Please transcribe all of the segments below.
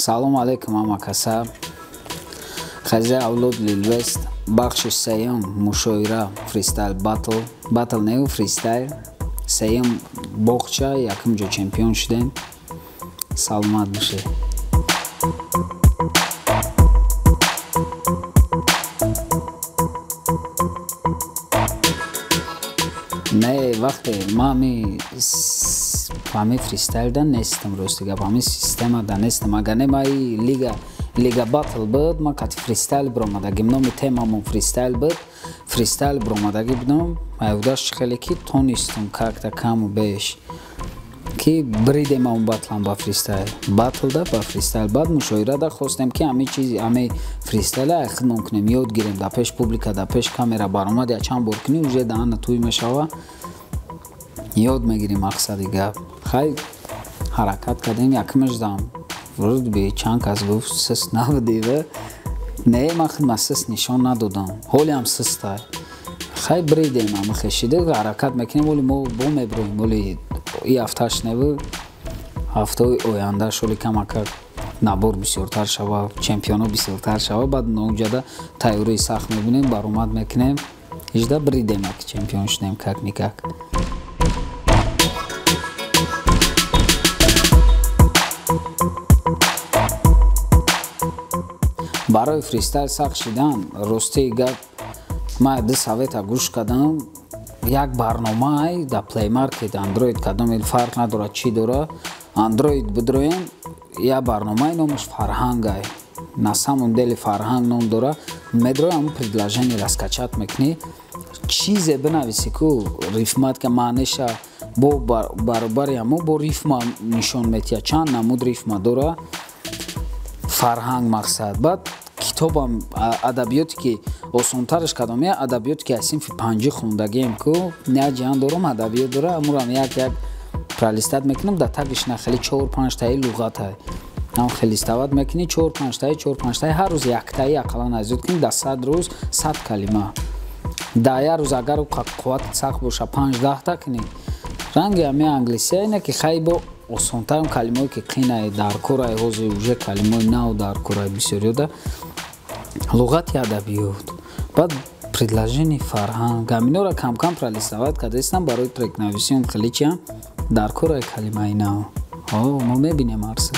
салом алейкум амакаса хазе авлод лилвест бахши сеюм мушоира фристайл батл неу фристайл сеюм бохча якум ҷо чемпион шудем саломат бошед. не вақте мами ҳами фристайлда нестам рости гап ҳами системада нестам агар не маи лига батл буд ма кати фристайл биромадаги номи темамон фристайл буд фристайл биромадаги будам айвдаш хеле ки тонистум какта каму беш ки бридем он батлам ба фристайл батлда ба фристайл бад мушоирада хостем ки ҳами чизи ҳами фристайла айхидмон кунем ёд гирем да пеш публика да пеш камера баромад ячанд бор кунӣ уже даана туй мешава ёд мегирим мақсади гап хай ҳаракат кардем якумаш дам вруд би чанд кас гуфт сист набудива не ма хидма сист нишон надодам ҳолиам систай хай бридем ама хешида ҳаракат мекунем оли мо бо меброем оли и ҳафташ неву ҳафтаи оянда шоли камакак набор бисёртар шава чемпионо бисёртар шава баъд онҷада тайёрии сахт мебинем баромад мекунем ижда бридем ки чемпион шудем как никак. барои фристайл сахт шидан ростии гап ма ду совета гӯш кардам як барномаи да плеймаркет андроид кадом ил фарқ надорад чӣ дора андроид бидроем я барномаи номаш фарҳангай на самом деле фарҳанг ном дора медрои ҳамун предложение раскачат мекунӣ чизе бинависи ку рифматка маъниша бо баробари ҳамо бо рифма нишон метиҳад чанд намуд рифма дора фарҳанг мақсад баъд китобам адабиёте ки осонтараш кадоме адабиёте ки аз синфи панҷӣ хондагием ку я ҷиҳан дорам адабиёт дора амурам як пролистат мекунам да тагиш на хеле 4-5 таи луғатай ам хеле стават мекунӣ 4-5 таи ҳар рӯз яктаи ақаллан азёд кунӣ да 100 рӯз 100 калима да як рӯз агар қувват сахт боша 5-10 та кунӣ ранги ами англисия ина ки хай бо осонтарам калимое ки қинай дар кораи ҳозир уже калимаи нав дар кораи бисёриёда луғати адабиёт баъд предложение фарҳанг ҳаминора камкам пролистовать кардастам барои трекнависиён хеле чиам дар кораи калимаи нав мо мебинем арса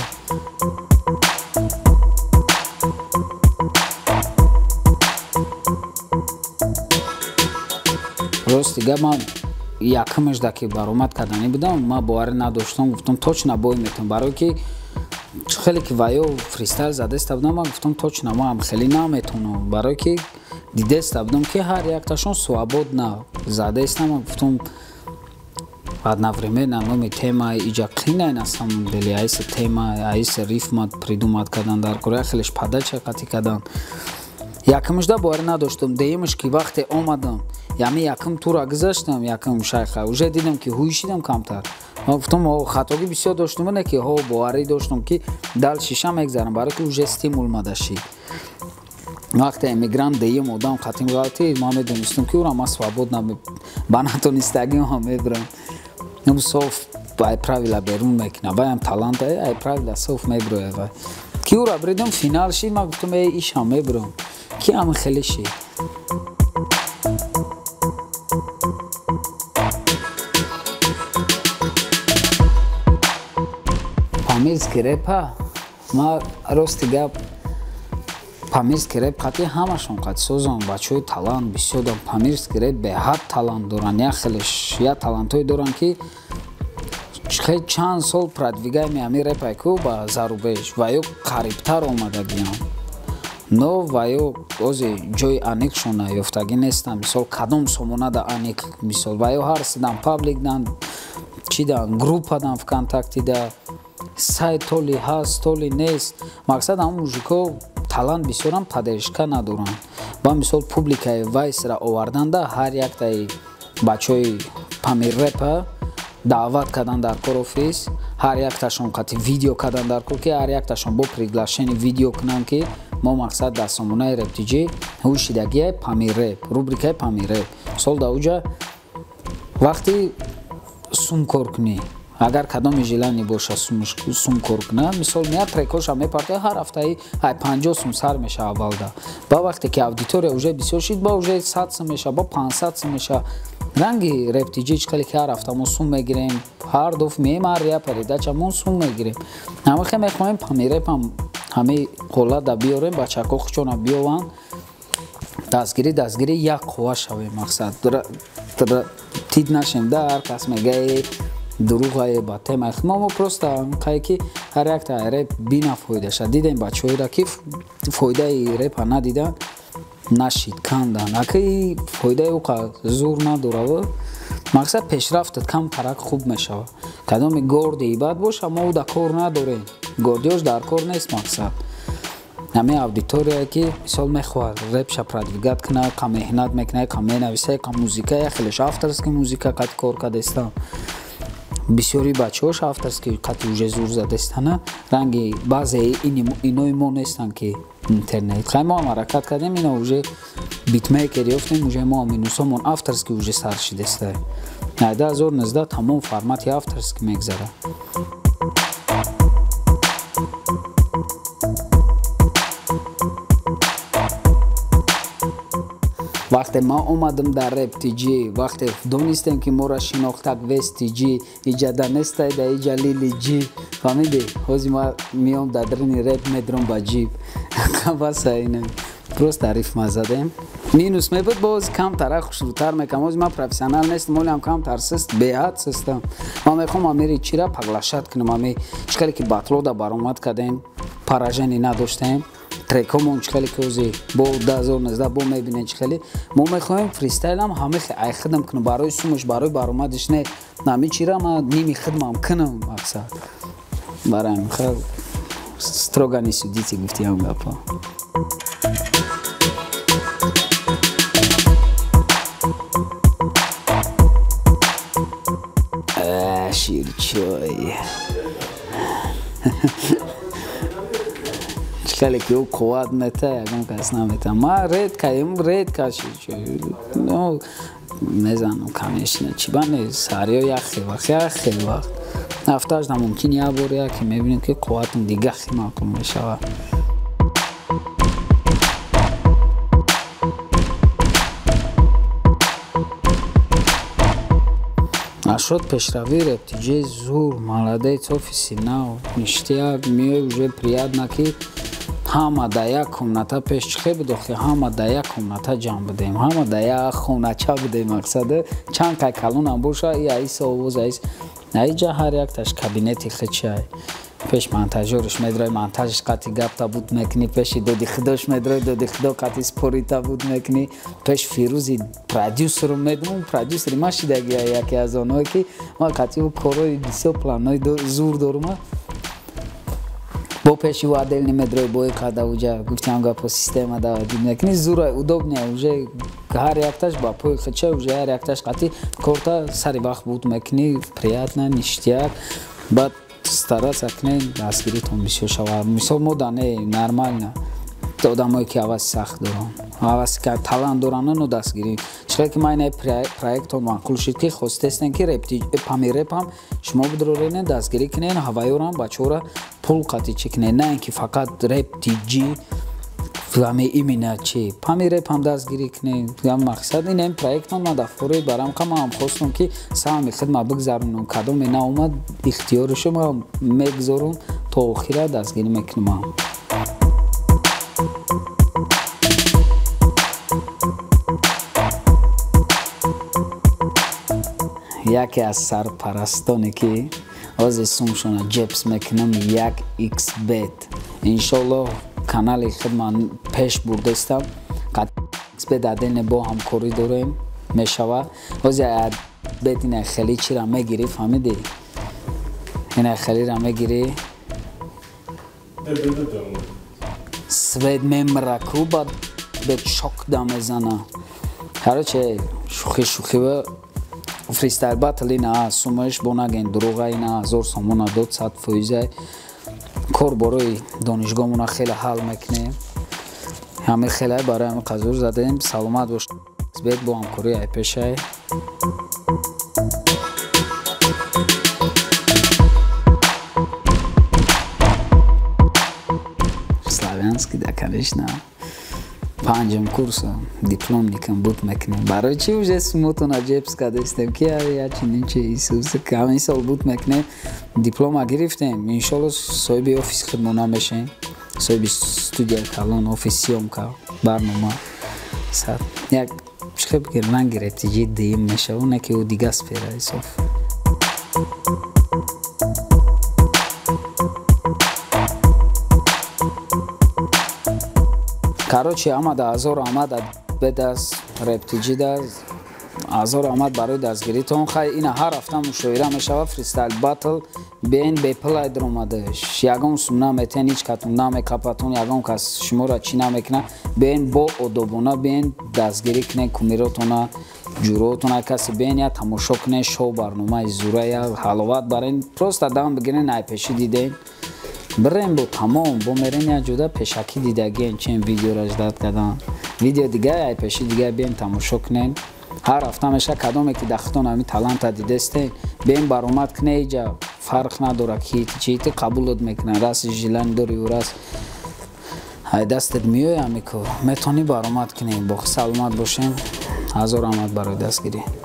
рости гап ман якумаш да ки баромад кардани будам ма боварӣ надоштам гуфтам точно бой метавонам барое ки хеле ки ваё фристайл задаста будам ман гуфтам точно ма ҳам хеле наметавонам барое ки дидаста будам ки ҳар якташон свободна задаста ман гуфтам одновременно номи темаи иҷа қинай на самом деле айси тема айси рифмат придумат кардан дар кора хелеш падача қати кардан якумашда боварӣ надоштам деюмаш ки вақте омадам яъни якум тура гузаштам якум шайха уже дидам ки ҳуйшидам камтар ман гуфтам хатоги бисёр доштам не ки боварӣ доштам ки дал шиша мегзарам барое ки уже стимул мадашид вақте эмигрант деюм одам қатим галти ман медонистам ки ура ман свободна ба натонистагиам мебирам ам соф ай правила берун мекунам ваям талант ай правила соф мебирояд вай ки ура бридам финал шид ман гуфтам ишам мебирам ки ам хеле шид памирский репа ма рости гап памирский реп қати ҳамашон қати созан бачаҳои талант бисёр доран памирский реп беҳад талант доран я хелеш я талантҳое доран ки хеле чанд сол продвигаеми ҳамин репае ку ба зарубеж ва ё қарибтар омадагиам но ва ё ози ҷои аниқшон наёфтагӣ нестам мисол кадом сомонада аниқ мисол ва ё ҳар сидан паблик дан чӣ дан группа дан вконтакти да сайт толи ҳаст толи нест мақсад ҳамон мужикҳо талант бисёрам падеришка надоранд ба мисол публикаи вайсра оварданда ҳар яктаи бачаҳои памир репа даъват кардан дар кор офис ҳар якташон қати видео кардан дар кор ки ҳар якташон бо приглашени видео кунанд ки мо мақсад дар сомонаи рептиҷӣ ҳушидагияи памир реп рубрикаи памир реп сол да уҷа вақти сум кор кунӣ агар кадоми жилани боша сум кор кунад мисол меяд трекоша мепарте ҳар ҳафтаи 50 сум сар меша аввалда ба вақте ки аудитория уже бисёр шид ба уже 100 сум меша ба 500 сум меша ранги рептиҷи чиқали ки ҳар ҳафта мо сум мегирем ҳар доф меем ҳар я передача мо сум мегирем ҳамахе мехоҳем памирепам ҳамаи ҳолада биёрем бачаҳко хучона биёванд дастгирӣ як қувва шавем мақсад тид нашем да ҳар кас мегаи дуруғае ба темаи мо просто қайки ҳар якта реп бина фоидаша дидем бачаҳоира ки фоидаи репа надидан нашид кандан аки фоидаи уқа зур надорава мақсад пешрафтат кам тарак хуб мешава кадоми горди бад боша мо уда кор надорем гордиёш дар кор нест мақсад ҳамаи аудитория ки мисол мехоҳад репша продвигат кунад ка меҳнат мекунад ка менависад ка музика яхелеш авторски музика қати кор кардестан бисёри бачаҳош авторски қати уже зур задестана ранги баъзе инои мо нестанд ки интернет хай мо ҳам ҳаракат кардем ино уже битмейкер ёфтем уже мо минусомон авторски уже сар шидеста 2019 тамом формати авторски мегзара вақте ма омадам дар рептиҷи вақте донистем ки моро шинохтак вестиҷи иҷада нестайда иҷа лилиҷи фаҳмиди ҳози ма миём дар дарини реп медром ба ҷиб баса инам просто рифма задем минус мебуд боз камтара хушрӯтар мекам ҳози ма профессионал нестам молиам камтар сист беҳад систам ма мехоҳам амири чира паглашат кунам ами чикале ки батлода баромад кардем паражени надоштем трекомон чикали ки ози бо 2019 бо мебинем чикали мо мехоҳем фристайлам ҳама айхидам кунам барои сумаш барои баромадиш не нами чира ма ними хидмам кунам мақсад барам хел строго не судите гуфтиам гапа ширчой чикале ки ӯ қувват мета ягон кас намета ма редка ширчой ну мезанам конечно чиба нест сариё яхел вақт ҳафтааш намумкин як бор яке мебинем ки қувватам дига химакун мешава ашод пешравии рептиҷи зур молодец офиси нав ништияк миёй уже приятна ки ҳама да як комната пеш чихе будохи ҳама да як комната ҷамъ будем ҳама да як хонача будем мақсада чанд кай калонам боша и аиса овоз аис аиҷа ҳар якташ кабинети хичай пеш монтажёриш медрои монтажиш қати гапта буд мекунӣ пеши доди худош медрои доди худо қати спорита буд мекунӣ пеш фирузи продюсеру медмон продюсери ма шидаги яке аз онҳое ки ма қати корои бисёр планҳои зур дорума бо пеши ӯ отдельно медрои бои қада уҷа гуфтиам гапо система давади мекунӣ зура удобния уже ҳар якташ ба пои хича уже ҳар якташ қати корта сари вақт буд мекунӣ приятна ништияк баъд стараться кунем дастгиритон бисёр шавад мисол мо дане нормально одамое ки ҳаваси сахт доранд ҳаваси ки талант доранд но дастгирӣ чиқадр ки ман проектон маъқул шуд ки хостестем ки памирепам шумо бидорорен дастгирӣ кунен ҳаваёрам бачаҳора пул қати чӣ кунен на ин ки фақат рептиҷи ҳаме имена чи памирепам дастгирӣ кунен мақсад инем проектон ма дафори барам қамам хостам ки саҳми хидма бигзаронам кадоме наомад ихтиёришо ма мегзорум то охира дастгирӣ мекунам яке аз сарпарастоне ки ози сумшона ҷепс мекунам 1xbet иншоаллоҳ канали хидман пеш бурдестам xbet адене бо ҳамкорӣ дорем мешава ози бет ина хелӣ чира мегирӣ фаҳмидӣ ина хелира мегирӣ свет мемраку бад бет шок да мезана ҳароче шухи фристайл батл ина сумаш бо наген дуруға ина 1000 сомона дод 100% кор борои донишгоҳмона хеле ҳал мекунем ҳаме хеле барои ҳаме қазур задем саломат бош бет бо ҳамкорӣ айпешай Саранский, да, конечно. Панҷум курс дипломникам буд мекунем. Барои чӣ уже сумутон аҷеб кардастем ки я чунин чи Иисус ҳамин сол буд мекунем. Диплома гирифтем. Иншолло соҳиби офис хидмона мешем. Соҳиби студияи калон, офис съёмка, барнома. Як хеб ранги ретиҷи дим мешавоне ки ӯ дига сфера ҳисоб. Короче, ама да азор омад бедаст рептиҷи даст. Азор омад барои дастгирӣ тон хай ина ҳар ҳафта мушоира мешава фристайл батл бен беплай дромадаш. Ягон сум наметен ҳеҷ катун намекапатун, ягон кас шуморо чӣ намекуна. Бен бо одобона бен дастгирӣ кунен кумиротона, ҷуроатона каси бен я тамошо кунен шоу барномаи зура я ҳаловат барен. Просто дам бигирен айпеши диден. Брем бо тамом бо мерен як ҷода пешакӣ дидаген чен видеора ждат кадан. Видео дига айпеши дига бен тамошо кунен. Ҳар ҳафта меша кадоме ки дахтон ами таланта дидестен бен баромад кунен иҷа фарқ надора ки чӣ ти қабулот мекунен раси жилан дори ӯ рас ай дастет миёй ами кор метони баромад кунен бо саломат бошем ҳазор омад барои дастгирӣ.